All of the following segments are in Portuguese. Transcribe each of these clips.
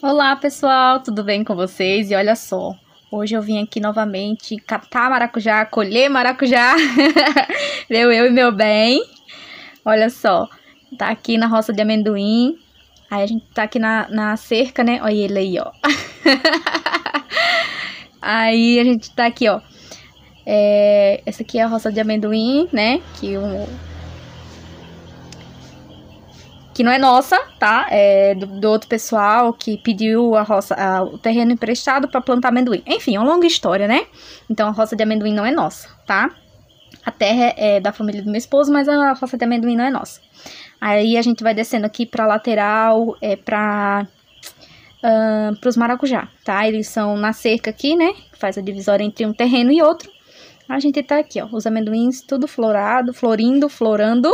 Olá pessoal, tudo bem com vocês? E olha só, hoje eu vim aqui novamente catar maracujá, colher maracujá, eu e meu bem. Olha só, tá aqui na roça de amendoim, aí a gente tá aqui na cerca, né? Olha ele aí, ó. Aí a gente tá aqui, ó. Essa aqui é a roça de amendoim, né? Que não é nossa, tá? É do outro pessoal que pediu o terreno emprestado para plantar amendoim. Enfim, é uma longa história, né? Então a roça de amendoim não é nossa, tá? A terra é da família do meu esposo, mas a roça de amendoim não é nossa. Aí a gente vai descendo aqui pra lateral, pros maracujá, tá? Eles são na cerca aqui, né? Que faz a divisória entre um terreno e outro. A gente tá aqui, ó, os amendoins tudo florado, florando.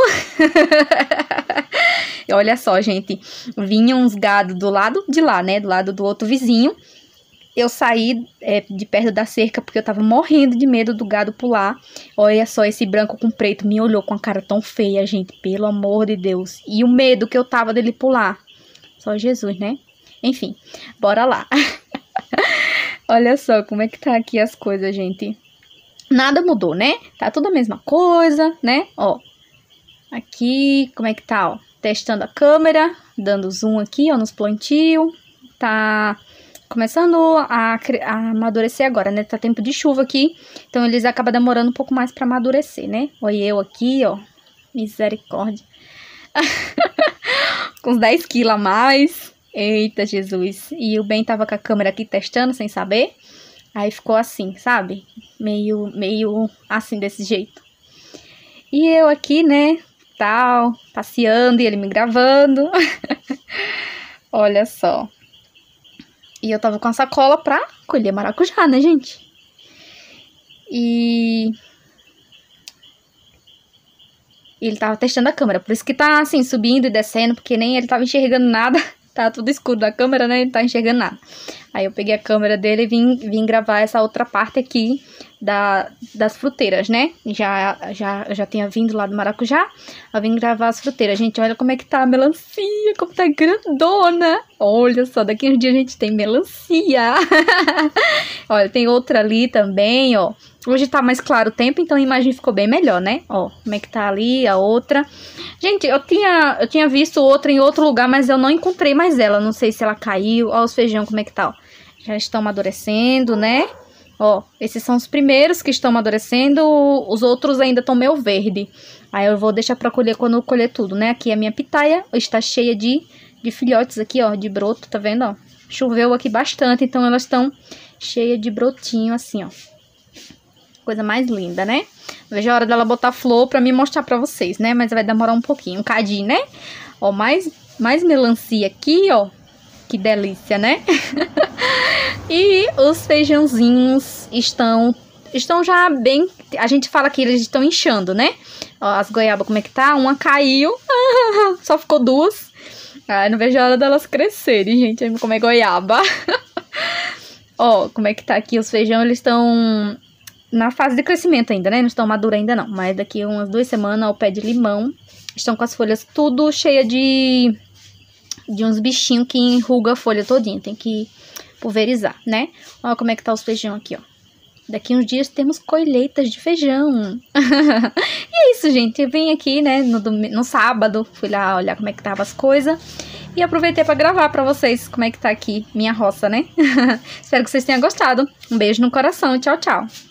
E olha só, gente, vinham uns gado do lado de lá, né, do lado do outro vizinho. Eu saí de perto da cerca porque eu tava morrendo de medo do gado pular. Olha só, esse branco com preto me olhou com a cara tão feia, gente, pelo amor de Deus. E o medo que eu tava dele pular. Só Jesus, né? Enfim, bora lá. Olha só como é que tá aqui as coisas, gente. Nada mudou, né? Tá tudo a mesma coisa, né? Ó, aqui, como é que tá, ó? Testando a câmera, dando zoom aqui, ó, nos plantios. Tá começando a amadurecer agora, né? Tá tempo de chuva aqui, então eles acabam demorando um pouco mais pra amadurecer, né? Olha eu aqui, ó, misericórdia. Com uns 10 quilos a mais. Eita, Jesus. E o Ben tava com a câmera aqui testando, sem saber. Aí ficou assim, sabe? Meio assim, desse jeito. E eu aqui, né, tal, passeando e ele me gravando. Olha só. E eu tava com a sacola pra colher maracujá, né, gente? E ele tava testando a câmera, por isso que tá assim, subindo e descendo, porque nem ele tava enxergando nada. Tá tudo escuro da câmera, né? Ele não tá enxergando nada. Aí eu peguei a câmera dele e vim gravar essa outra parte aqui das fruteiras, né? Já tinha vindo lá do maracujá. Eu vim gravar as fruteiras. Gente, olha como é que tá a melancia, como tá grandona. Olha só, daqui uns dias a gente tem melancia. Olha, tem outra ali também, ó. Hoje tá mais claro o tempo, então a imagem ficou bem melhor, né? Ó, como é que tá ali a outra. Gente, eu tinha visto outra em outro lugar, mas eu não encontrei mais ela. Não sei se ela caiu. Ó, os feijão, como é que tá, ó. Já estão amadurecendo, né? Ó, esses são os primeiros que estão amadurecendo. Os outros ainda estão meio verde. Aí eu vou deixar pra colher quando eu colher tudo, né? Aqui a minha pitaia está cheia de filhotes aqui, ó, de broto, tá vendo, ó? Choveu aqui bastante, então elas estão cheias de brotinho assim, ó. Coisa mais linda, né? Vejo a hora dela botar flor pra me mostrar pra vocês, né? Mas vai demorar um pouquinho, um cadinho, né? Ó, mais melancia aqui, ó. Que delícia, né? E os feijãozinhos estão já bem... A gente fala que eles estão inchando, né? Ó, as goiabas, como é que tá? Uma caiu. Só ficou duas. Ai, não vejo a hora delas crescerem, gente. Eu vou comer goiaba. Ó, como é que tá aqui os feijão? Eles estão na fase de crescimento ainda, né? Não estão maduros ainda não. Mas daqui umas 2 semanas, o pé de limão. Estão com as folhas tudo cheia de uns bichinhos que enruga a folha todinha. Tem que pulverizar, né? Ó como é que tá os feijão aqui, ó. Daqui uns dias temos colheitas de feijão. E é isso, gente. Eu vim aqui, né, no sábado. Fui lá olhar como é que tava as coisas. E aproveitei pra gravar pra vocês como é que tá aqui minha roça, né? Espero que vocês tenham gostado. Um beijo no coração. Tchau, tchau.